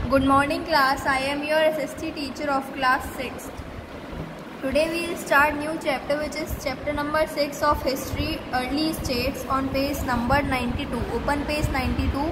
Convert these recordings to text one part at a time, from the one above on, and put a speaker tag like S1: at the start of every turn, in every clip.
S1: Good morning class, I am your SST teacher of class 6th. Today we will start new chapter which is chapter number 6 of history early states on page number 92. Open page 92.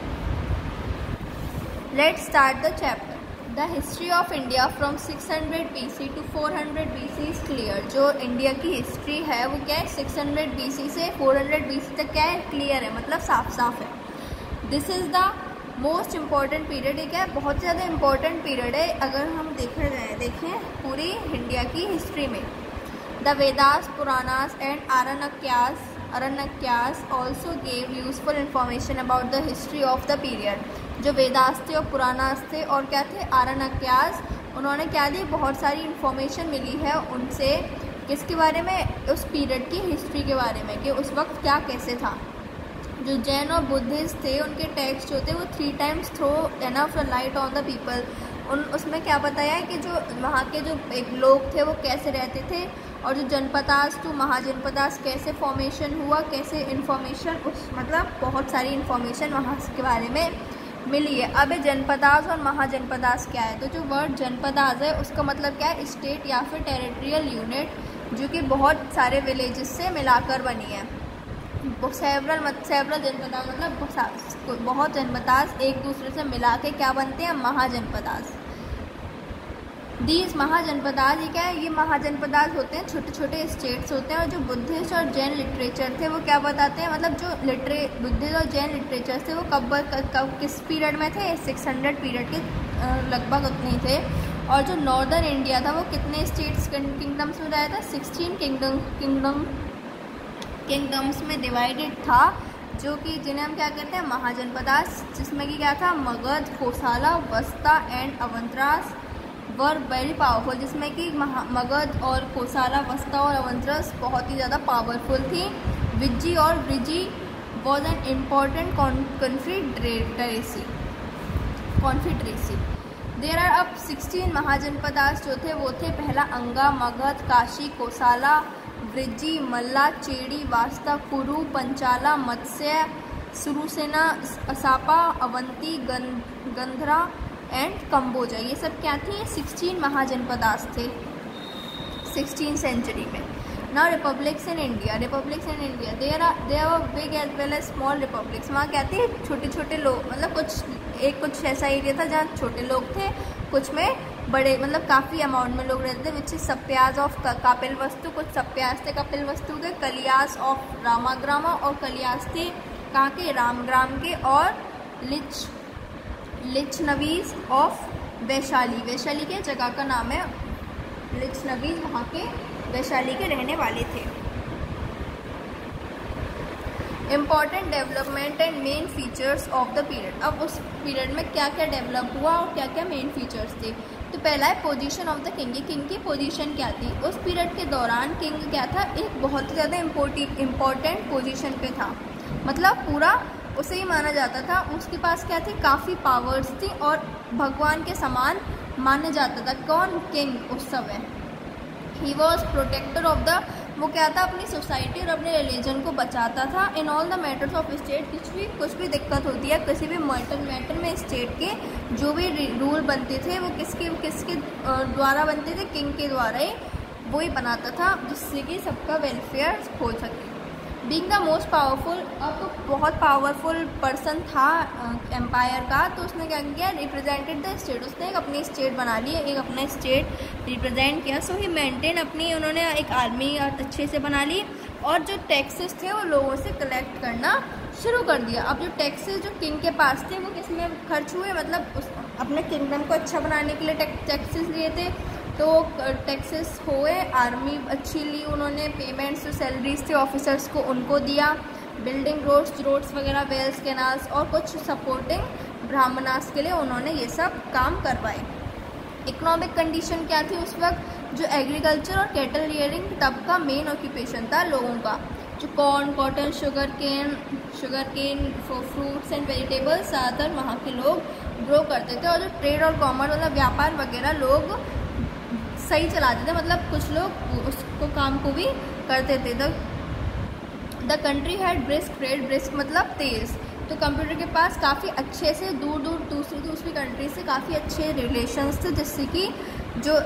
S1: Let's start the chapter. The history of India from 600 BC to 400 BC is clear. जो India की history है वो क्या है 600 BC से 400 BC तक क्या है क्लियर है, मतलब साफ साफ है. This is the most important period. ये क्या है बहुत ज़्यादा इम्पॉर्टेंट पीरियड है अगर हम देखें पूरी इंडिया की हिस्ट्री में. The Vedas, Puranas and Aranyakas also gave useful information about the history of the period. जो वेदास थे और पुराणास थे और क्या थे आरण्यकास, उन्होंने क्या दी बहुत सारी इंफॉर्मेशन मिली है उनसे किसके बारे में, उस पीरियड की हिस्ट्री के बारे में कि उस वक्त क्या कैसे था. जो जैन और बुद्धिस्ट थे उनके टेक्स्ट जो थे वो 3 times throw enough light on the people. उसमें क्या बताया है कि जो वहाँ के जो एक लोग थे वो कैसे रहते थे और जो जनपदास टू महाजनपदास कैसे फॉर्मेशन हुआ, कैसे इन्फॉर्मेशन उस मतलब बहुत सारी इन्फॉर्मेशन वहाँ के बारे में मिली है. अब जनपदास और महाजनपदास क्या है, तो जो वर्ड जनपदास है उसका मतलब क्या है स्टेट या फिर टेरिटोरियल यूनिट जो कि बहुत सारे विलेजेस से मिलाकर बनी है. सेवरल जनपदास मतलब बहुत जनपदास एक दूसरे से मिला के क्या बनते हैं महाजनपदास. दीज महाजनपदास ये क्या है, ये महाजनपदास होते हैं छोटे छोटे स्टेट्स होते हैं. और जो बुद्धिस्ट और जैन लिटरेचर थे वो क्या बताते हैं, मतलब जो बुद्धिस्ट और जैन लिटरेचर थे वो कब किस पीरियड में थे 600 पीरियड के लगभग उतने थे. और जो नॉर्दर्न इंडिया था वो कितने स्टेट्स किंगडम्स में रहा था 16 किंगडम्स में डिवाइडेड था, जो कि जिन्हें हम क्या कहते हैं महाजनपदास, जिसमें कि क्या था मगध, कोसला, वस्ता and Avantis were very powerful. जिसमें कि मगध और कोसला, वस्ता और अवंतरास बहुत ही ज़्यादा पावरफुल थी. विज्जी और Vrijji was an important confederacy. There are अब 16 महाजनपदास जो थे वो थे पहला अंगा, मगध, काशी, कोसला, वृज्जी, मल्ला, चेड़ी, वास्ता, कुरु, पंचाला, मत्स्य, सुरुसेना, असापा, अवंती, गंधरा एंड कंबोजा. ये सब क्या थी 16 महाजनपदास थे 16th सेंचुरी में. Now republics in India there are big as well as small republics. वहाँ क्या थी छोटे छोटे लोग, मतलब कुछ ऐसा एरिया था जहाँ छोटे लोग थे, कुछ में बड़े मतलब काफ़ी अमाउंट में लोग रहते थे. Which is Sakyas of Kapilavastu, कुछ सप्याज थे कपिलवस्तु के, कलियास ऑफ रामाग्रामा और कलियास थे कहाँ के रामग्राम के, और लिच्छनवीज ऑफ वैशाली के जगह का नाम है लिच्छनवीज, वहाँ के वैशाली के रहने वाले थे. Important development and main features of the period. अब उस पीरियड में क्या क्या डेवलप हुआ और क्या क्या मेन फीचर्स थे. तो पहला है position of the king. King की पोजीशन क्या थी उस पीरियड के दौरान. किंग क्या था एक बहुत ही ज़्यादा इम्पोर्टेंट पोजीशन पे था, मतलब पूरा उसे ही माना जाता था. उसके पास क्या थी काफ़ी पावर्स थी और भगवान के समान माना जाता था. कौन किंग उस समय. He was protector of the, वो क्या था अपनी सोसाइटी और अपने रिलीजन को बचाता था. In all the matters of state, कुछ भी दिक्कत होती है किसी भी मैटर में स्टेट के जो भी रूल बनते थे वो किसके द्वारा बनते थे, किंग के द्वारा ही वो ही बनाता था, जिससे कि सबका वेलफेयर हो सके. बीइंग द मोस्ट पावरफुल, अब तो बहुत पावरफुल पर्सन था एम्पायर का, तो उसने क्या किया रिप्रेजेंटेड द स्टेट. उसने एक अपनी स्टेट बना ली, एक अपना स्टेट रिप्रेजेंट किया. सो ही मेंटेन अपनी, उन्होंने एक आर्मी अच्छे से बना ली और जो टैक्सेस थे वो लोगों से कलेक्ट करना शुरू कर दिया. अब जो टैक्सेस जो किंग के पास थे वो किस में खर्च हुए, मतलब अपने किंगडम को अच्छा बनाने के लिए टैक्सेस लिए थे, तो टैक्सेस हुए. आर्मी अच्छी ली उन्होंने, पेमेंट्स जो सैलरीज थे ऑफिसर्स को उनको दिया. बिल्डिंग रोड्स वगैरह, वेल्स, कैनाल्स और कुछ सपोर्टिंग ब्राह्मणास के लिए उन्होंने ये सब काम करवाए. इकोनॉमिक कंडीशन क्या थी उस वक्त, जो एग्रीकल्चर और कैटल रियरिंग तब का मेन ऑक्यूपेशन था लोगों का. जो corn, cotton, sugar cane fruits and vegetables ज़्यादातर वहाँ के लोग ग्रो करते थे. और जो ट्रेड और कॉमर्स मतलब व्यापार वगैरह लोग सही चलाते थे, मतलब कुछ लोग उसको काम को भी करते थे. The country had brisk trade, brisk मतलब तेज़, तो कंप्यूटर के पास काफ़ी अच्छे से दूर दूर दूसरी कंट्री से काफ़ी अच्छे रिलेशंस थे, जिससे कि जो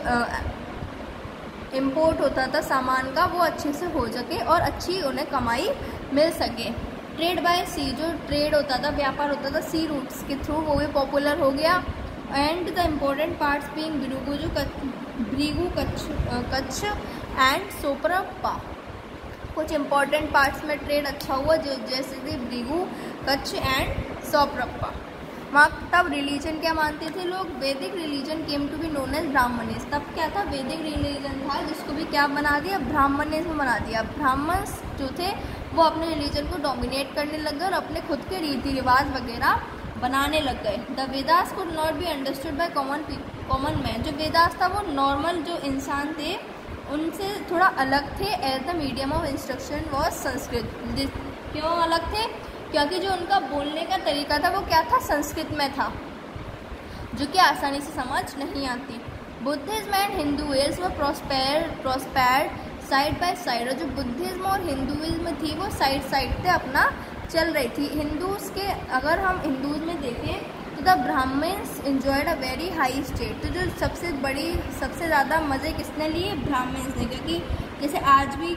S1: इंपोर्ट होता था सामान का वो अच्छे से हो सके और अच्छी उन्हें कमाई मिल सके। ट्रेड बाय सी, जो ट्रेड होता था, व्यापार होता था सी रूट्स के थ्रू, वो भी पॉपुलर हो गया। And the important ports being Bhrigu, Kachchh and Sopara. कुछ इम्पोर्टेंट पार्ट्स में ट्रेड अच्छा हुआ, जो जैसे कि ब्रीगू, कच्छ एंड सोप्रप्पा। वहाँ तब रिलीजन क्या मानते थे लोग? Vedic religion came to be known as Brahmanism. तब क्या था? वैदिक रिलीजन था, जिसको भी क्या बना दिया? ब्राह्मणिज्म बना दिया। ब्राह्मण्स जो थे वो अपने रिलीजन को डोमिनेट करने लग गए और अपने खुद के रीति रिवाज वगैरह बनाने लग गए। The Vedas could not be understood by common man. जो वेदास था वो नॉर्मल जो इंसान थे उनसे थोड़ा अलग थे। As the medium of instruction was Sanskrit. क्यों अलग थे? क्योंकि जो उनका बोलने का तरीका था वो क्या था? संस्कृत में था, जो कि आसानी से समझ नहीं आती। Buddhism and Hinduism prospered side by side. और जो बुद्धिज्म और हिंदुइज्म थी वो साइड साइड से अपना चल रही थी। हिंदूज के अगर हम हिंदूज में देखें तो the Brahmins enjoyed a very high state. तो जो सबसे ज़्यादा मज़े किसने लिए? ब्राह्मण्स ने। क्योंकि जैसे आज भी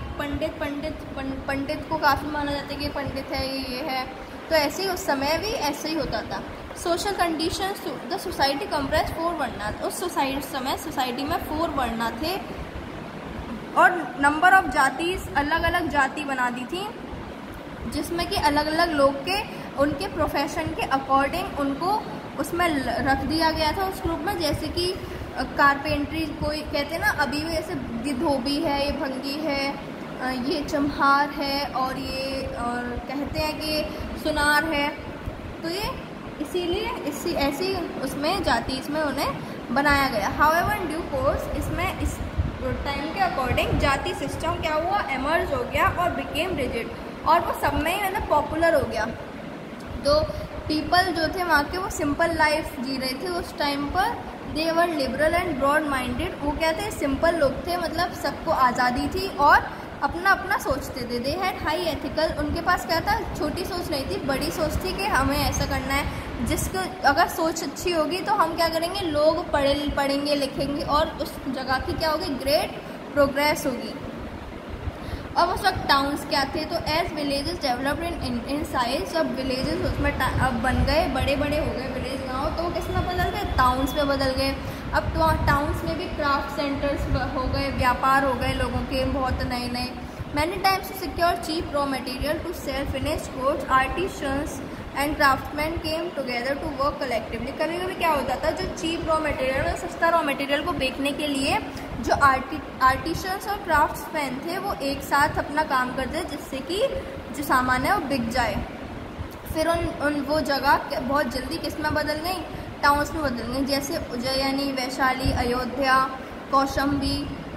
S1: पंडित को काफ़ी माना जाता है कि पंडित है, ये है, तो ऐसे ही उस समय भी ऐसे ही होता था। Social conditions, the society comprise 4 varna. उस समय सोसाइटी में 4 वर्णा थे और नंबर ऑफ जातिज, अलग अलग जाति बना दी थी, जिसमें कि अलग अलग लोग के उनके प्रोफेशन के अकॉर्डिंग उनको उसमें रख दिया गया था उस ग्रुप में। जैसे कि कारपेंट्री कोई कहते हैं ना, अभी भी जैसे ये धोबी है, ये भंगी है, ये चम्हार है, और ये और कहते हैं कि सुनार है। तो ये इसीलिए ऐसी उसमें जाति इसमें उन्हें बनाया गया। हाउएवर ड्यू कोर्स इसमें इस टाइम के अकॉर्डिंग जाति सिस्टम क्या हुआ? एमर्ज हो गया और बिकेम रिजिड, और वो सब में ही मतलब पॉपुलर हो गया। तो पीपल जो थे वहाँ के वो सिंपल लाइफ जी रहे थे उस टाइम पर। They were liberal and broad minded. वो क्या थे? सिंपल लोग थे, मतलब सबको आज़ादी थी और अपना अपना सोचते थे। They had high ethical. उनके पास क्या था? छोटी सोच नहीं थी, बड़ी सोच थी कि हमें ऐसा करना है। जिसको अगर सोच अच्छी होगी तो हम क्या करेंगे? लोग पढ़ेंगे लिखेंगे और उस जगह की क्या होगी? ग्रेट प्रोग्रेस होगी। अब उस वक्त टाउन्स क्या थे? तो as villages developed in size, जब विलेजेस उसमें अब बन गए, बड़े बड़े हो गए विलेज गाँव, तो किस में बदल गए? टाउन्स में बदल गए। अब तो टाउन्स में भी क्राफ्ट सेंटर्स हो गए, व्यापार हो गए लोगों के बहुत नए नए। Many times to secure cheap raw material to sell finished goods, artisans and craftsman came together to work collectively. कभी कभी क्या होता था? जो चीप रॉ मटेरियल, सस्ता रॉ मटेरियल को बेचने के लिए जो आर्टिशंस और क्राफ्ट्समैन थे वो एक साथ अपना काम करते, जिससे कि जो सामान है वो बिक जाए। फिर वो जगह बहुत जल्दी किस में बदल गई? टाउन्स में बदल गई। जैसे उज्जैनी, वैशाली, अयोध्या, कौशाम्बी,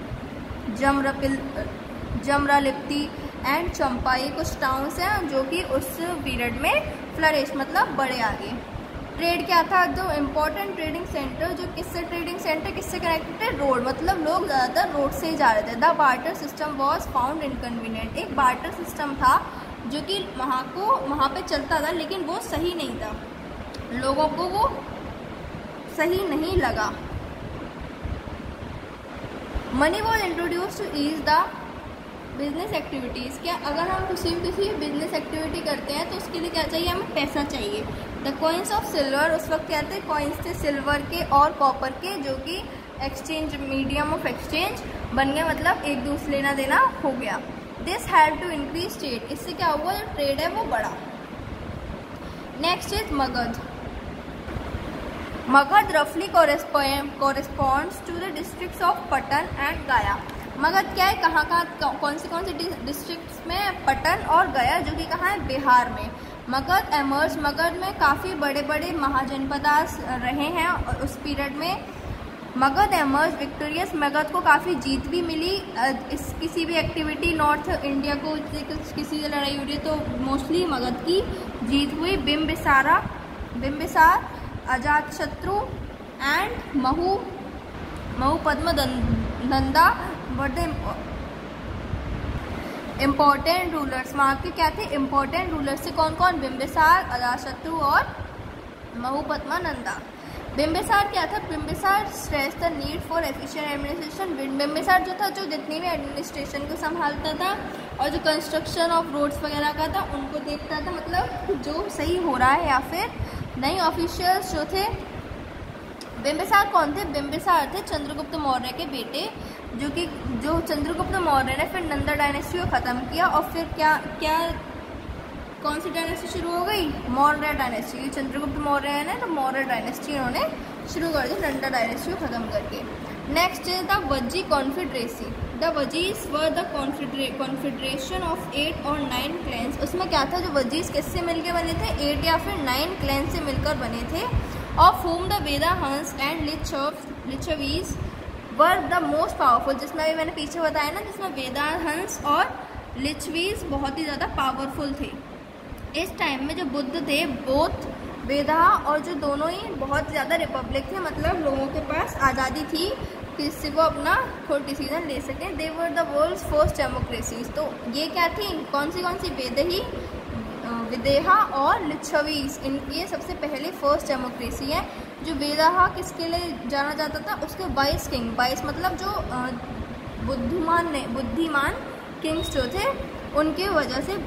S1: जमरालिप्ती एंड चंपा, ये कुछ टाउन्स हैं जो कि उस पीरियड में फ्लरिश मतलब बड़े आगे। ट्रेड क्या था? जो इम्पोर्टेंट ट्रेडिंग सेंटर, जो किससे ट्रेडिंग सेंटर किससे कनेक्टेड है? रोड, मतलब लोग ज़्यादातर रोड से ही जा रहे थे। The barter system was found inconvenient. एक बार्टर सिस्टम था जो कि वहाँ पे चलता था, लेकिन वो सही नहीं था, लोगों को वो सही नहीं लगा। Money was introduce to ease the business activities. क्या अगर हम किसी बिजनेस एक्टिविटी करते हैं तो उसके लिए क्या चाहिए? हमें पैसा चाहिए। द कॉइन्स ऑफ सिल्वर, उस वक्त क्या थे? कॉइन्स थे सिल्वर के और कॉपर के, जो कि एक्सचेंज, मीडियम ऑफ एक्सचेंज बन गए, मतलब एक दूसरे लेना देना हो गया। This had to increase trade. इससे क्या हुआ? जो ट्रेड है वो बढ़ा। Next is Magadha. मगध रफली corresponds to the districts of Patna and Gaya. Magadha क्या है? कौन सी डिस्ट्रिक्ट्स में? पटन और गया, जो कि कहाँ है? बिहार में। मगध एमर्ज, मगध में काफ़ी बड़े बड़े महाजनपदास रहे हैं और उस पीरियड में मगध एमर्ज विक्टोरियस। मगध को काफ़ी जीत भी मिली। किसी भी एक्टिविटी, नॉर्थ इंडिया को किसी से लड़ाई हो रही है तो मोस्टली मगध की जीत हुई। Bimbisara, Ajatashatru and Maha Padmananda were the important rulers, वहाँ के क्या थे इम्पोर्टेंट रूलर्स से कौन कौन, बिम्बिसार, अजातशत्रु और महूपद्मा नंदा। बिम्बिसार क्या था, Bimbisara stress the need for efficient administration. Bimbisara जो था, जो जितनी भी एडमिनिस्ट्रेशन को संभालता था और जो कंस्ट्रक्शन ऑफ रोड्स वगैरह का था उनको देखता था, मतलब जो सही हो रहा है या फिर नहीं। ऑफिशियल्स जो थे, बिम्बिसार कौन थे, बिम्बिसार थे चंद्रगुप्त मौर्य के बेटे, जो चंद्रगुप्त मौर्य ने फिर नंदा डायनेस्टी को ख़त्म किया और फिर क्या कौन सी डायनेस्टी शुरू हो गई, मौर्य डायनेस्टी। चंद्रगुप्त मौर्य है ना, तो मौर्य डायनेस्टी इन्होंने शुरू कर दी नंदा डायनेस्टी को ख़त्म करके। Next is the Vajji confederacy. The Vajjis were the confederation of 8 और 9 क्लैंस। उसमें क्या था, जो वजीज किससे मिलकर बने थे, 8 या फिर 9 क्लैन से मिलकर बने थे। Of home the Videhas and Lichchhavis were the most powerful. जिसमें अभी मैंने पीछे बताया ना, जिसमें वेदा हंस और लिच्छवीज बहुत ही ज़्यादा पावरफुल थे। इस टाइम में जो बुद्ध थे, बोथ वेदा और जो दोनों ही बहुत ज़्यादा रिपब्लिक थे, मतलब लोगों के पास आज़ादी थी किसी को अपना खुद डिसीजन ले सकें। They were the world's first democracies. तो ये क्या थी, कौन सी वेदही, विदेहा और लिच्छवीज, ये सबसे पहले फर्स्ट डेमोक्रेसी है। जो वेदाहा किसके लिए जाना जाता था, उसके 22 किंग, 22 मतलब जो बुद्धिमान किंग्स जो थे उनके वजह से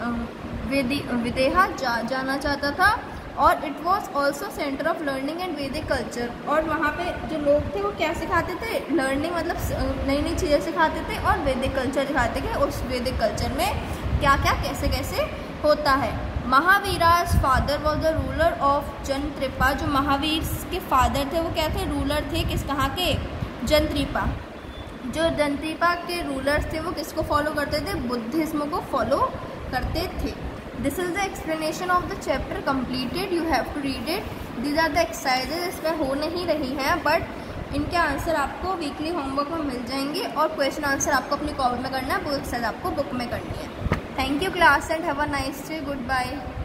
S1: विदेहा जाना चाहता था। और it was also centre of learning and Vedic culture. और वहाँ पे जो लोग थे वो क्या सिखाते थे, लर्निंग मतलब नई नई चीज़ें सिखाते थे और वैदिक कल्चर दिखाते थे। उस वैदिक कल्चर में क्या क्या कैसे कैसे होता है। Mahavira's father was the ruler of जनत्रिपा। जो महावीर के फादर थे वो क्या थे, रूलर थे, किस कहाँ के, जनत्रिपा। जो जनत्रिपा के रूलर्स थे वो किसको फॉलो करते थे, बुद्धिज्म को फॉलो करते थे। This is the explanation of the chapter completed, you have to read it. These are the exercises, इसमें हो नहीं रही हैं बट इनके आंसर आपको वीकली होमवर्क में मिल जाएंगे और क्वेश्चन आंसर आपको अपनी कॉपी में करना है, वो एक्सरसाइज आपको बुक में करनी है। Thank you class and have a nice day, good bye.